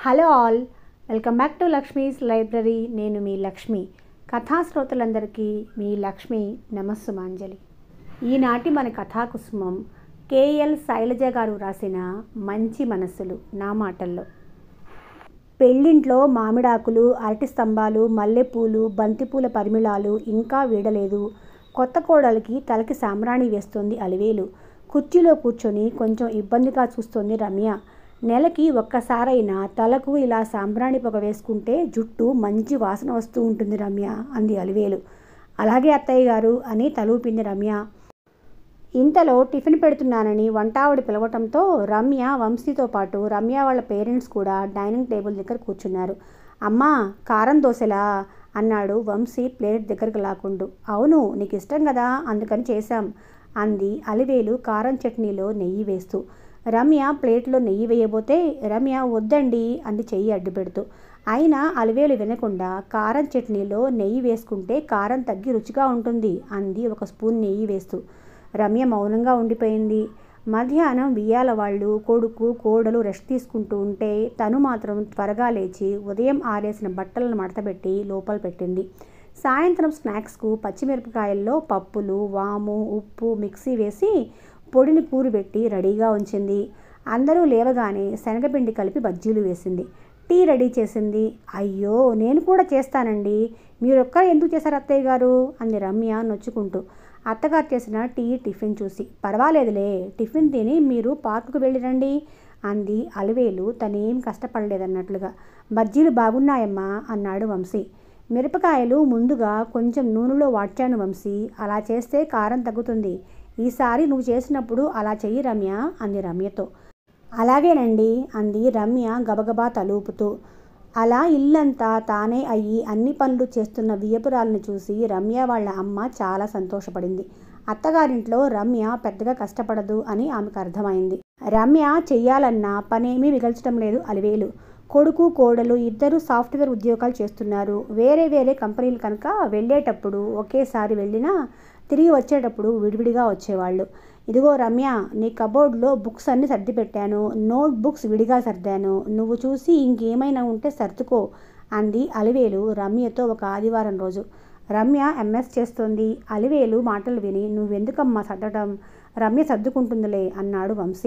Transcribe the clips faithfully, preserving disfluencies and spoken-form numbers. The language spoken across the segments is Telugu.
Hello all, welcome back to Lakshmi's library. నేను మీ లక్ష్మి. కథా శ్రోతలందరికీ మీ లక్ష్మి నమస్సుమాంజలి. ఈనాటి మన కథాకుసుమం కేఎల్ శైలజ గారు రాసిన మంచి మనస్సులు నా మాటల్లో. పెళ్ళింట్లో మామిడాకులు, అరటి స్తంభాలు, మల్లెపూలు, బంతిపూల పరిమళాలు ఇంకా వీడలేదు. కొత్త కోడలికి తలకి సాంబ్రాణి వేస్తోంది అలివేలు. కుర్చీలో కూర్చొని కొంచెం ఇబ్బందిగా చూస్తోంది రమ్య. నెలకి ఒక్కసారైనా తలకు ఇలా సాంబ్రాణి పొగ వేసుకుంటే జుట్టు మంచి వాసన వస్తూ ఉంటుంది రమ్య, అంది అలివేలు. అలాగే అత్తయ్య గారు అని తలూపింది రమ్య. ఇంతలో టిఫిన్ పెడుతున్నానని వంటావిడ పిలవటంతో రమ్య, వంశీతో పాటు రమ్య వాళ్ళ పేరెంట్స్ కూడా డైనింగ్ టేబుల్ దగ్గర కూర్చున్నారు. అమ్మా, కారం దోశలా అన్నాడు వంశీ ప్లేట్ దగ్గరకు లాక్కుంటూ. అవును, నీకు ఇష్టం కదా, అందుకని చేశాం, అంది అలివేలు కారం చట్నీలో నెయ్యి వేస్తూ. రమ్య ప్లేట్లో నెయ్యి వేయబోతే రమ్య వద్దండి అంది చెయ్యి అడ్డు పెడుతూ. అయినా అలివేలు వినకుండా కారం చట్నీలో నెయ్యి వేసుకుంటే కారం తగ్గి రుచిగా ఉంటుంది అంది ఒక స్పూన్ నెయ్యి వేస్తూ. రమ్య మౌనంగా ఉండిపోయింది. మధ్యాహ్నం వియ్యాల వాళ్ళు కొడుకు కోడలు రెస్ట్ తీసుకుంటూ ఉంటే తను మాత్రం త్వరగా లేచి ఉదయం ఆరేసిన బట్టలను మడతపెట్టి లోపల పెట్టింది. సాయంత్రం స్నాక్స్కు పచ్చిమిరపకాయల్లో పప్పులు, వాము, ఉప్పు మిక్సీ వేసి పొడిని కూరబెట్టి రెడీగా ఉంచింది. అందరూ లేవగానే శనగపిండి కలిపి బజ్జీలు వేసింది. టీ రెడీ చేసింది. అయ్యో, నేను కూడా చేస్తానండి, మీరొక్కరు ఎందుకు చేశారు అత్తయ్య గారు, అంది రమ్య నొచ్చుకుంటూ అత్తగారు చేసిన టీ టిఫిన్ చూసి. పర్వాలేదులే, టిఫిన్ తిని మీరు పార్కుకు వెళ్ళిరండి, అంది అలివేలు తనేం కష్టపడలేదన్నట్లుగా. బజ్జీలు బాగున్నాయమ్మా అన్నాడు వంశీ. మిరపకాయలు ముందుగా కొంచెం నూనెలో వాడ్చాను వంశీ, అలా చేస్తే కారం తగ్గుతుంది. ఈసారి నువ్వు చేసినప్పుడు అలా చెయ్యి రమ్య, అంది రమ్యతో. అలాగేనండి, అంది రమ్య గబగబా తలూపుతూ. అలా ఇల్లంతా తానే అయ్యి అన్ని పనులు చేస్తున్న వియ్యపురాలను చూసి రమ్య వాళ్ళ అమ్మ చాలా సంతోషపడింది. అత్తగారింట్లో రమ్య పెద్దగా కష్టపడదు అని ఆమెకు అర్థమైంది. రమ్య చెయ్యాలన్న పనేమీ మిగల్చడం లేదు అలివేలు. కొడుకు కోడలు ఇద్దరు సాఫ్ట్వేర్ ఉద్యోగాలు చేస్తున్నారు. వేరే వేరే కంపెనీలు కనుక వెళ్ళేటప్పుడు ఒకేసారి వెళ్ళినా తిరిగి వచ్చేటప్పుడు విడివిడిగా వచ్చేవాళ్ళు. ఇదిగో రమ్య, నీ కబోర్డ్లో బుక్స్ అన్నీ సర్ది పెట్టాను, నోట్ బుక్స్ విడిగా సర్దాను, నువ్వు చూసి ఇంకేమైనా ఉంటే సర్దుకో, అంది అలివేలు రమ్యతో ఒక ఆదివారం రోజు. రమ్య ఎంఎస్ చేస్తోంది. అలివేలు మాటలు విని నువ్వెందుకమ్మా సర్దటం, రమ్య సర్దుకుంటుందిలే అన్నాడు వంశీ.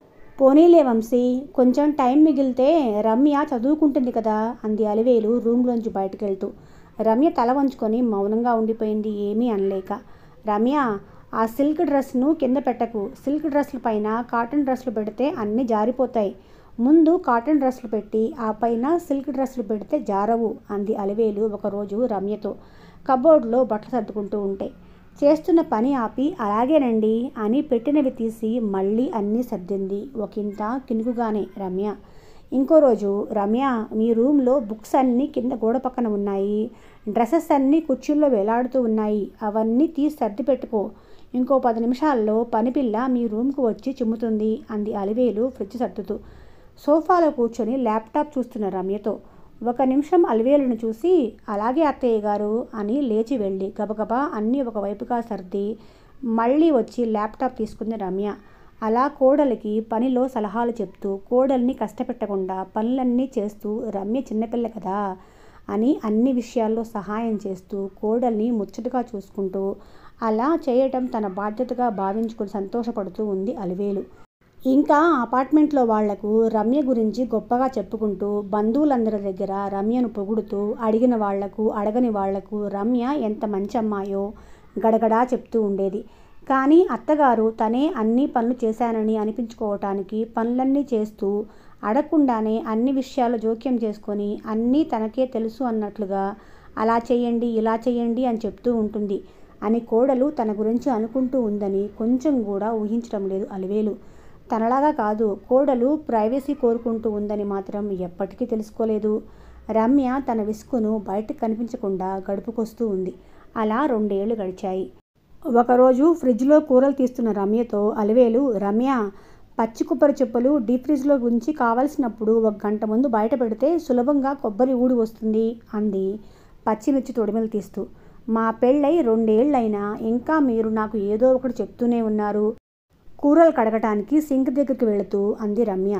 పోనీలే వంశీ, కొంచెం టైం మిగిలితే రమ్య చదువుకుంటుంది కదా, అంది అలివేలు రూమ్లోంచి బయటకు వెళ్తూ. రమ్య తల వంచుకొని మౌనంగా ఉండిపోయింది, ఏమీ అనలేక. రమ్య, ఆ సిల్క్ డ్రెస్ను కింద పెట్టకు, సిల్క్ డ్రెస్ల పైన కాటన్ డ్రెస్లు పెడితే అన్నీ జారిపోతాయి, ముందు కాటన్ డ్రెస్లు పెట్టి ఆ పైన సిల్క్ డ్రెస్లు పెడితే జారవు, అంది అలివేలు ఒకరోజు రమ్యతో కబోర్డ్లో బట్టలు సర్దుకుంటూ ఉంటే. చేస్తున్న పని ఆపి అలాగేనండి అని పెట్టినవి తీసి మళ్ళీ అన్నీ సర్దింది ఒకంత కినుకుగానే రమ్య. ఇంకో రోజు, రమ్య, మీ రూమ్లో బుక్స్ అన్నీ కింద గోడ పక్కన ఉన్నాయి, డ్రెస్సెస్ అన్నీ కుర్చీల్లో వేలాడుతూ ఉన్నాయి, అవన్నీ తీసి సర్ది పెట్టుకో, ఇంకో పది నిమిషాల్లో పనిపిల్ల మీ రూమ్కు వచ్చి చిమ్ముతుంది, అంది అలివేలు ఫ్రిడ్జ్ సర్దుతూ. సోఫాలో కూర్చొని ల్యాప్టాప్ చూస్తున్న రమ్యతో. ఒక నిమిషం అలివేలును చూసి అలాగే అత్తయ్య గారు అని లేచి వెళ్ళి గబగబా అన్నీ ఒకవైపుగా సర్ది మళ్ళీ వచ్చి ల్యాప్టాప్ తీసుకుంది రమ్య. అలా కోడలికి పనిలో సలహాలు చెప్తూ కోడల్ని కష్టపెట్టకుండా పనులన్నీ చేస్తూ రమ్య చిన్నపిల్ల కదా అని అన్ని విషయాల్లో సహాయం చేస్తూ కోడల్ని ముచ్చటగా చూసుకుంటూ అలా చేయటం తన బాధ్యతగా భావించుకుని సంతోషపడుతూ ఉంది అలివేలు. ఇంకా అపార్ట్మెంట్లో వాళ్లకు రమ్య గురించి గొప్పగా చెప్పుకుంటూ బంధువులందరి దగ్గర రమ్యను పొగుడుతూ అడిగిన వాళ్లకు అడగని వాళ్లకు రమ్య ఎంత మంచి అమ్మాయో గడగడా చెప్తూ ఉండేది. కానీ అత్తగారు తనే అన్ని పనులు చేశానని అనిపించుకోవటానికి పనులన్నీ చేస్తూ అడగకుండానే అన్ని విషయాలు జోక్యం చేసుకొని అన్నీ తనకే తెలుసు అన్నట్లుగా అలా చేయండి ఇలా చేయండి అని చెప్తూ ఉంటుంది అని కోడలు తన గురించి అనుకుంటూ ఉందని కొంచెం కూడా ఊహించడం లేదు అలివేలు. తనలాగా కాదు, కోడలు ప్రైవసీ కోరుకుంటూ ఉందని మాత్రం ఎప్పటికీ తెలుసుకోలేదు. రమ్య తన విసుగును బయటకు కనిపించకుండా గడుపుకొస్తూ ఉంది. అలా రెండేళ్లు గడిచాయి. ఒకరోజు ఫ్రిడ్జ్లో కూరలు తీస్తున్న రమ్యతో అలివేలు, రమ్య, పచ్చి కొబ్బరి చెప్పులు డీప్ ఫ్రిడ్జ్లో ఉంచి కావలసినప్పుడు ఒక గంట ముందు బయట పెడితే సులభంగా కొబ్బరి ఊడి వస్తుంది, అంది పచ్చిమిర్చి తొడిమెలు తీస్తూ. మా పెళ్ళై రెండేళ్లైనా ఇంకా మీరు నాకు ఏదో ఒకటి చెప్తూనే ఉన్నారు, కూరలు కడగటానికి సింక్ దగ్గరికి వెళుతూ అంది రమ్య.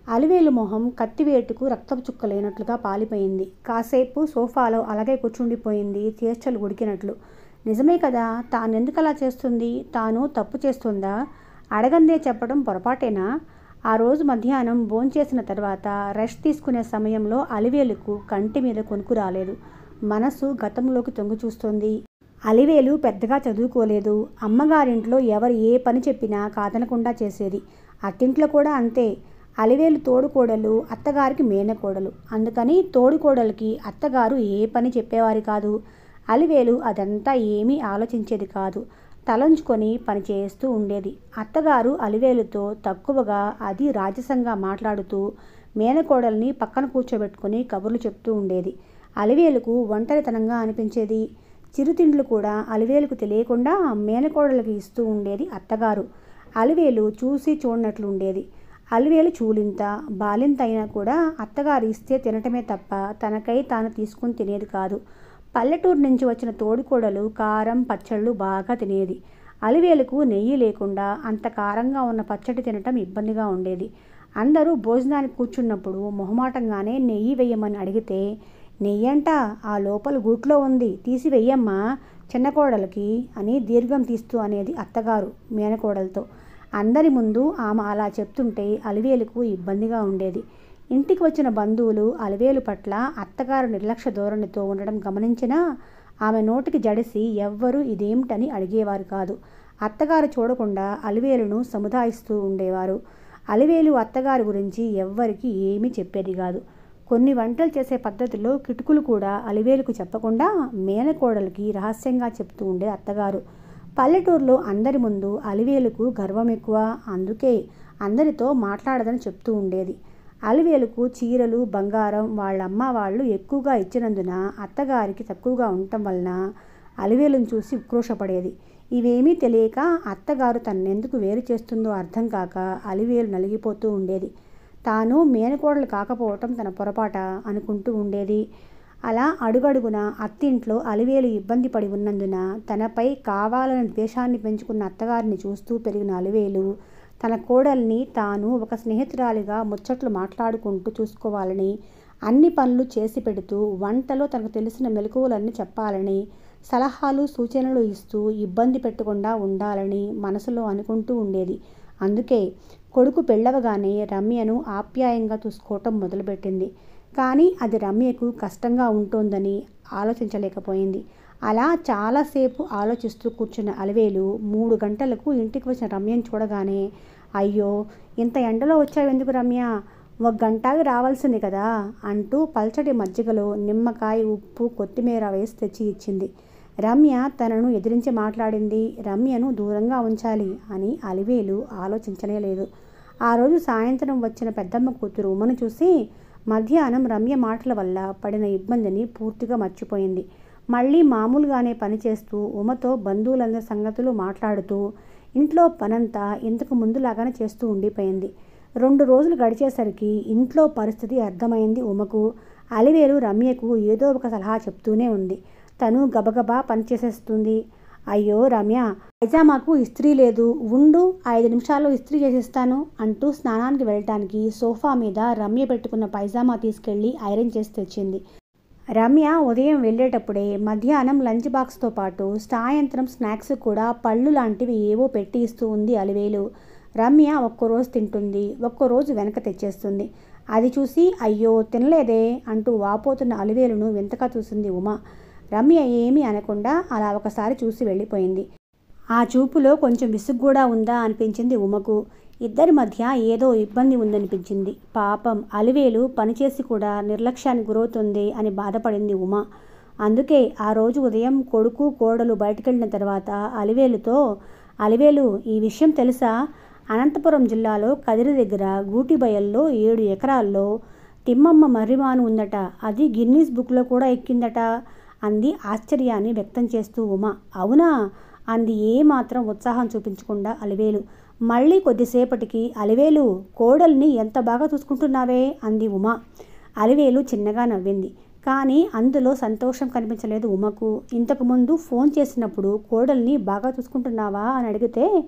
అలివేలు మొహం కత్తివేటుకు రక్తపు చుక్క లేనట్లుగా పాలిపోయింది. కాసేపు సోఫాలో అలాగే కూర్చుండిపోయింది, చేష్టలు ఉడికినట్లు. నిజమే కదా, తానెందుకు అలా చేస్తుంది? తాను తప్పు చేస్తుందా? అడగందే చెప్పడం పొరపాటేనా? ఆ రోజు మధ్యాహ్నం భోంచేసిన తర్వాత రెస్ట్ తీసుకునే సమయంలో అలివేలుకు కంటి మీద కొనుకు రాలేదు. మనసు గతంలోకి తొంగి చూస్తోంది. అలివేలు పెద్దగా చదువుకోలేదు. అమ్మగారింట్లో ఎవరు ఏ పని చెప్పినా కాదనకుండా చేసేది. అత్తింట్లో కూడా అంతే. అలివేలు తోడుకోడలు, అత్తగారికి మేనకోడలు. అందుకని తోడుకోడలికి అత్తగారు ఏ పని చెప్పేవారు కాదు. అలివేలు అదంతా ఏమీ ఆలోచించేది కాదు. తలంచుకొని పని చేస్తూ ఉండేది. అత్తగారు అలివేలుతో తక్కువగా, అది రాజసంగా మాట్లాడుతూ మేనకోడల్ని పక్కన కూర్చోబెట్టుకుని కబుర్లు చెప్తూ ఉండేది. అలివేలుకు ఒంటరితనంగా అనిపించేది. చిరుతిండ్లు కూడా అలివేలుకు తెలియకుండా మేనకోడలికి ఇస్తూ ఉండేది అత్తగారు. అలివేలు చూసి చూడనట్లు ఉండేది. అలివేలు చూలింత, బాలింత అయినా కూడా అత్తగారు ఇస్తే తినటమే తప్ప తనకై తాను తీసుకుని తినేది కాదు. పల్లెటూరు నుంచి వచ్చిన తోడుకోడలు కారం, పచ్చళ్ళు బాగా తినేది. అలివేలుకు నెయ్యి లేకుండా అంత కారంగా ఉన్న పచ్చడి తినటం ఇబ్బందిగా ఉండేది. అందరూ భోజనానికి కూర్చున్నప్పుడు మొహమాటంగానే నెయ్యి వెయ్యమని అడిగితే, నెయ్యంట ఆ లోపల గూట్లో ఉంది, తీసి వెయ్యమ్మా చిన్న కోడలికి అని దీర్ఘం తీస్తూ అనేది అత్తగారు మేనకోడలతో. అందరి ముందు ఆమె అలా చెప్తుంటే అలివేలుకు ఇబ్బందిగా ఉండేది. ఇంటికి వచ్చిన బంధువులు అలివేలు పట్ల అత్తగారు నిర్లక్ష్య ధోరణితో ఉండడం గమనించినా ఆమె నోటికి జడిసి ఎవ్వరూ ఇదేమిటని అడిగేవారు కాదు. అత్తగారు చూడకుండా అలివేలును సముదాయిస్తూ ఉండేవారు. అలివేలు అత్తగారి గురించి ఎవ్వరికి ఏమీ చెప్పేది కాదు. కొన్ని వంటలు చేసే పద్ధతిలో కిటుకులు కూడా అలివేలుకు చెప్పకుండా మేనకోడలికి రహస్యంగా చెప్తూ ఉండే అత్తగారు. పల్లెటూరులో అందరి ముందు అలివేలుకు గర్వం ఎక్కువ. అందుకే అందరితో మాట్లాడదని చెప్తూ ఉండేది. అలివేలుకు చీరలు, బంగారం వాళ్ళమ్మ వాళ్ళు ఎక్కువగా ఇచ్చినందున అత్తగారికి తక్కువగా ఉండటం వలన అలివేలును చూసి ఉక్రోషపడేది. ఇవేమీ తెలియక అత్తగారు తన్నెందుకు వేరు చేస్తుందో అర్థం కాక అలివేలు నలిగిపోతూ ఉండేది. తాను మేనకోడలు కాకపోవటం తన పొరపాట అనుకుంటూ ఉండేది. అలా అడుగడుగున అత్తింట్లో అలివేలు ఇబ్బంది పడి ఉన్నందున తనపై కావాలని ద్వేషాన్ని పెంచుకున్న అత్తగారిని చూస్తూ పెరిగిన అలివేలు తన కోడల్ని తాను ఒక స్నేహితురాలిగా ముచ్చట్లు మాట్లాడుకుంటూ చూసుకోవాలని, అన్ని పనులు చేసి పెడుతూ వంటలో తనకు తెలిసిన మెలకువలన్నీ చెప్పాలని, సలహాలు సూచనలు ఇస్తూ ఇబ్బంది పెట్టకుండా ఉండాలని మనసులో అనుకుంటూ ఉండేది. అందుకే కొడుకు పెళ్ళవగానే రమ్యను ఆప్యాయంగా చూసుకోవటం మొదలుపెట్టింది. కానీ అది రమ్యకు కష్టంగా ఉంటోందని ఆలోచించలేకపోయింది. అలా చాలాసేపు ఆలోచిస్తూ కూర్చున్న అలివేలు మూడు గంటలకు ఇంటికి వచ్చిన రమ్యను చూడగానే, అయ్యో ఇంత ఎండలో వచ్చావెందుకు రమ్య, ఒక గంటకి రావాల్సింది కదా అంటూ పల్చటి మజ్జిగలో నిమ్మకాయ, ఉప్పు, కొత్తిమీర వేసి తెచ్చి ఇచ్చింది. రమ్య తనను ఎదిరించి మాట్లాడింది. రమ్యను దూరంగా ఉంచాలి అని అలివేలు ఆలోచించనే లేదు. ఆ రోజు సాయంత్రం వచ్చిన పెద్దమ్మ కూతురు ఉమను చూసి మధ్యాహ్నం రమ్య మాటల వల్ల పడిన ఇబ్బందిని పూర్తిగా మర్చిపోయింది. మళ్ళీ మామూలుగానే పనిచేస్తూ ఉమతో బంధువులందరి సంగతులు మాట్లాడుతూ ఇంట్లో పనంతా ఇంతకు ముందులాగానే చేస్తూ ఉండిపోయింది. రెండు రోజులు గడిచేసరికి ఇంట్లో పరిస్థితి అర్థమైంది ఉమకు. అలివేలు రమ్యకు ఏదో ఒక సలహా చెప్తూనే ఉంది. తను గబగబా పనిచేసేస్తుంది. అయ్యో రమ్య, పైజామాకు ఇస్త్రీ లేదు, ఉండు ఐదు నిమిషాల్లో ఇస్త్రీ చేసిస్తాను అంటూ స్నానానికి వెళ్ళటానికి సోఫా మీద రమ్య పెట్టుకున్న పైజామా తీసుకెళ్ళి ఐరన్ చేసి తెచ్చింది. రమ్య ఉదయం వెళ్ళేటప్పుడే మధ్యాహ్నం లంచ్ బాక్స్తో పాటు సాయంత్రం స్నాక్స్ కూడా పళ్ళు లాంటివి ఏవో పెట్టి ఇస్తూ ఉంది అలివేలు. రమ్య ఒక్కరోజు తింటుంది, ఒక్కరోజు వెనక తెచ్చేస్తుంది. అది చూసి అయ్యో తినలేదే అంటూ వాపోతున్న అలివేలును వింతగా చూసింది ఉమ. రమ్య ఏమీ అనకుండా అలా ఒకసారి చూసి వెళ్ళిపోయింది. ఆ చూపులో కొంచెం విసుగు కూడా ఉందా అనిపించింది ఉమకు. ఇద్దరి మధ్య ఏదో ఇబ్బంది ఉందనిపించింది. పాపం అలివేలు పనిచేసి కూడా నిర్లక్ష్యానికి గురవుతుంది అని బాధపడింది ఉమ. అందుకే ఆ రోజు ఉదయం కొడుకు కోడలు బయటకెళ్ళిన తర్వాత అలివేలుతో, అలివేలు ఈ విషయం తెలుసా, అనంతపురం జిల్లాలో కదిరి దగ్గర గూటిబయల్లో ఏడు ఎకరాల్లో తిమ్మమ్మ మర్రిమాను ఉందట, అది గిన్నీస్ బుక్లో కూడా ఎక్కిందట అంది ఆశ్చర్యాన్ని వ్యక్తం చేస్తూ ఉమ. అవునా అంది ఏమాత్రం ఉత్సాహం చూపించకుండా అలివేలు. మళ్ళీ కొద్దిసేపటికి అలివేలు కోడల్ని ఎంత బాగా చూసుకుంటున్నావే అంది ఉమ. అలివేలు చిన్నగా నవ్వింది. కానీ అందులో సంతోషం కనిపించలేదు ఉమకు. ఇంతకుముందు ఫోన్ చేసినప్పుడు కోడల్ని బాగా చూసుకుంటున్నావా అని అడిగితే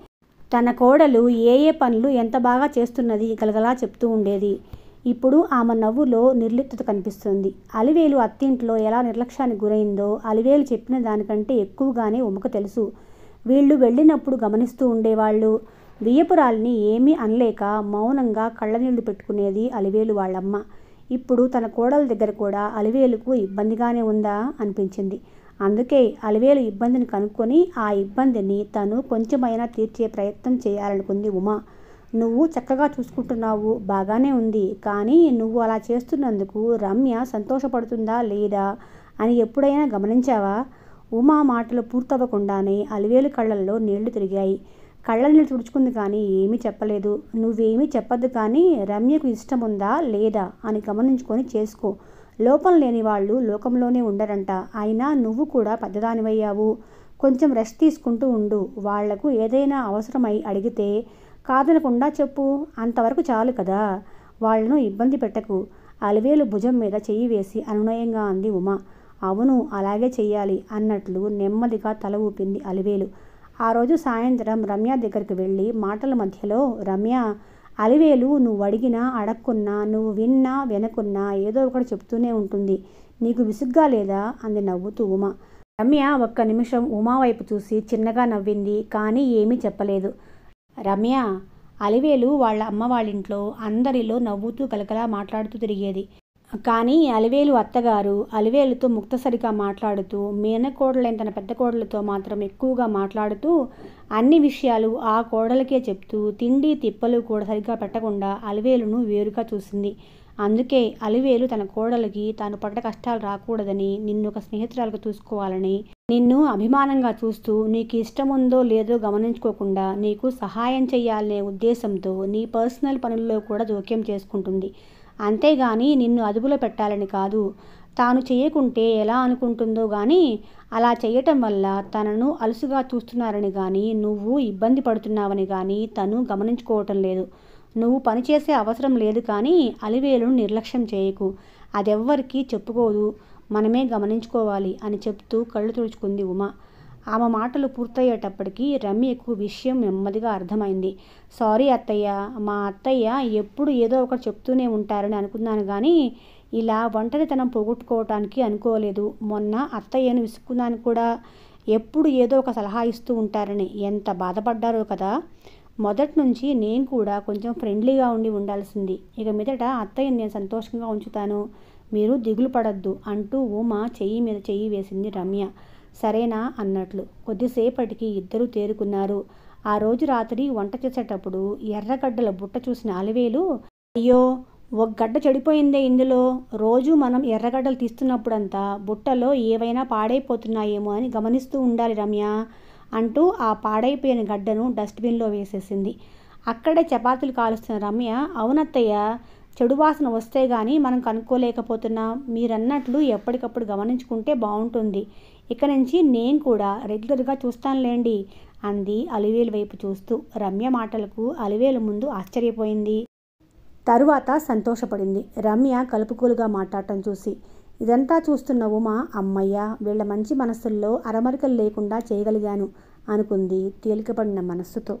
తన కోడలు ఏ ఏ పనులు ఎంత బాగా చేస్తున్నది గలగలా చెప్తూ ఉండేది. ఇప్పుడు ఆమె నవ్వులో నిర్లిప్తత కనిపిస్తుంది. అలివేలు అత్తింట్లో ఎలా నిర్లక్ష్యానికి గురైందో అలివేలు చెప్పిన దానికంటే ఎక్కువగానే ఉమకు తెలుసు. వీళ్ళు వెళ్ళినప్పుడు గమనిస్తూ ఉండేవాళ్ళు. వియ్యపురాల్ని ఏమీ అనలేక మౌనంగా కళ్ళనీళ్లు పెట్టుకునేది అలివేలు వాళ్ళమ్మ. ఇప్పుడు తన కోడల దగ్గర కూడా అలివేలుకు ఇబ్బందిగానే ఉందా అనిపించింది. అందుకే అలివేలు ఇబ్బందిని కనుక్కొని ఆ ఇబ్బందిని తను కొంచెమైనా తీర్చే ప్రయత్నం చేయాలనుకుంది ఉమ. నువ్వు చక్కగా చూసుకుంటున్నావు, బాగానే ఉంది. కానీ నువ్వు అలా చేస్తున్నందుకు రమ్య సంతోషపడుతుందా లేదా అని ఎప్పుడైనా గమనించావా? ఉమా మాటలు పూర్తవ్వకుండానే అలివేలు కళ్ళల్లో నీళ్లు తిరిగాయి. కళ్ళ నీళ్ళు తుడుచుకుంది కానీ ఏమీ చెప్పలేదు. నువ్వేమీ చెప్పద్దు కానీ రమ్యకు ఇష్టముందా లేదా అని గమనించుకొని చేసుకో. లోపం లేని వాళ్ళు లోకంలోనే ఉండరంట. అయినా నువ్వు కూడా పెద్దదానివయ్యావు. కొంచెం రెస్ట్ తీసుకుంటూ ఉండు. వాళ్లకు ఏదైనా అవసరమై అడిగితే కాదనకుండా చెప్పు. అంతవరకు చాలు కదా. వాళ్లను ఇబ్బంది పెట్టకు. అలివేలు భుజం మీద చెయ్యి వేసి అనునయంగా అంది ఉమ. అవును, అలాగే చెయ్యాలి అన్నట్లు నెమ్మదిగా తల ఊపింది అలివేలు. ఆ రోజు సాయంత్రం రమ్య దగ్గరికి వెళ్ళి మాటల మధ్యలో, రమ్య, అలివేలు నువ్వు అడిగినా అడక్కున్నా, నువ్వు విన్నా వినకున్నా ఏదో ఒకటి చెప్తూనే ఉంటుంది. నీకు విసుగ్గా లేదా అంది నవ్వుతూ ఉమ. రమ్య ఒక్క నిమిషం ఉమా వైపు చూసి చిన్నగా నవ్వింది. కానీ ఏమీ చెప్పలేదు. రమ్య, అలివేలు వాళ్ళ అమ్మ వాళ్ళింట్లో అందరిలో నవ్వుతూ కలకలా మాట్లాడుతూ తిరిగేది. కానీ అలివేలు అత్తగారు అలివేలుతో ముక్తసరిగా మాట్లాడుతూ, మేనకోడలైన తన పెద్ద కోడలతో మాత్రం ఎక్కువగా మాట్లాడుతూ అన్ని విషయాలు ఆ కోడలకే చెప్తూ తిండి తిప్పలు కూడా సరిగ్గా పెట్టకుండా అలివేలును వేరుగా చూసింది. అందుకే అలివేలు తన కోడలికి తాను పడ్డ కష్టాలు రాకూడదని, నిన్ను ఒక స్నేహితురాలుగా చూసుకోవాలని, నిన్ను అభిమానంగా చూస్తూ నీకు ఇష్టముందో లేదో గమనించుకోకుండా నీకు సహాయం చెయ్యాలనే ఉద్దేశంతో నీ పర్సనల్ పనుల్లో కూడా జోక్యం చేసుకుంటుంది. అంతేగాని నిన్ను అదుపులో పెట్టాలని కాదు. తాను చేయకుంటే ఎలా అనుకుంటుందో కానీ అలా చేయటం వల్ల తనను అలుసుగా చూస్తున్నారని కానీ నువ్వు ఇబ్బంది పడుతున్నావని కానీ తను గమనించుకోవటం లేదు. నువ్వు పనిచేసే అవసరం లేదు కానీ అలివేలును నిర్లక్ష్యం చేయకు. అదెవ్వరికీ చెప్పుకోదు, మనమే గమనించుకోవాలి అని చెప్తూ కళ్ళు తుడుచుకుంది ఉమ. ఆమె మాటలు పూర్తయ్యేటప్పటికీ రమ్యకు విషయం నెమ్మదిగా అర్థమైంది. సారీ అత్తయ్య, మా అత్తయ్య ఎప్పుడు ఏదో ఒకటి చెప్తూనే ఉంటారని అనుకున్నాను కానీ ఇలా ఒంటరితనం పోగొట్టుకోవటానికి అనుకోలేదు. మొన్న అత్తయ్యను విసుక్కున్నాను కూడా. ఎప్పుడు ఏదో ఒక సలహా ఇస్తూ ఉంటారని ఎంత బాధపడ్డారో కదా. మొదటి నుంచి నేను కూడా కొంచెం ఫ్రెండ్లీగా ఉండి ఉండాల్సింది. ఇక మీదట అత్తయ్యని నేను సంతోషంగా ఉంచుతాను, మీరు దిగులు పడద్దు అంటూ ఉమ చెయ్యి మీద చెయ్యి వేసింది రమ్య. సరేనా అన్నట్లు. కొద్దిసేపటికి ఇద్దరూ తేరుకున్నారు. ఆ రోజు రాత్రి వంట చేసేటప్పుడు ఎర్రగడ్డల బుట్ట చూసిన అలివేలు, అయ్యో, ఒక గడ్డ చెడిపోయిందే ఇందులో. రోజు మనం ఎర్రగడ్డలు తీస్తున్నప్పుడంతా బుట్టలో ఏవైనా పాడైపోతున్నాయేమో అని గమనిస్తూ ఉండాలి రమ్య అంటూ ఆ పాడైపోయిన గడ్డను డస్ట్బిన్లో వేసేసింది. అక్కడే చపాతీలు కాలుస్తున్న రమ్య, అవునత్తయ్య, చెడు వాసన వస్తే గానీ మనం కనుక్కోలేకపోతున్నాం. మీరన్నట్లు ఎప్పటికప్పుడు గమనించుకుంటే బాగుంటుంది. ఇక నుంచి నేను కూడా రెగ్యులర్గా చూస్తానులేండి అంది అలివేలు వైపు చూస్తూ. రమ్య మాటలకు అలివేలు ముందు ఆశ్చర్యపోయింది. తరువాత సంతోషపడింది రమ్య కలుపుకోలుగా మాట్లాడటం చూసి. ఇదంతా చూస్తున్న ఉమ, అమ్మయ్య, వీళ్ళ మంచి మనస్సుల్లో అరమరికలు లేకుండా చేయగలిగాను అనుకుంది తేలికపడిన మనస్సుతో.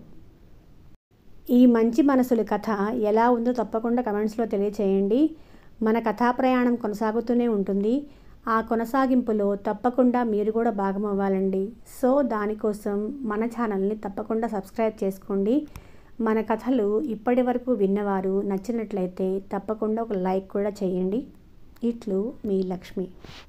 ఈ మంచి మనసుల కథ ఎలా ఉందో తప్పకుండా కమెంట్స్లో తెలియచేయండి. మన కథా ప్రయాణం కొనసాగుతూనే ఉంటుంది. ఆ కొనసాగింపులో తప్పకుండా మీరు కూడా భాగం అవ్వాలండి. సో దానికోసం మన ఛానల్ని తప్పకుండా సబ్స్క్రైబ్ చేసుకోండి. మన కథలు ఇప్పటి వరకు విన్నవారు నచ్చినట్లయితే తప్పకుండా ఒక లైక్ కూడా చేయండి. ఇట్లు మీ లక్ష్మి.